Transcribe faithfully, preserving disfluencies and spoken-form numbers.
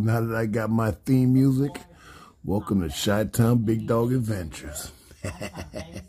now that I got my theme music, welcome to Chi-Town Big Dog Adventures.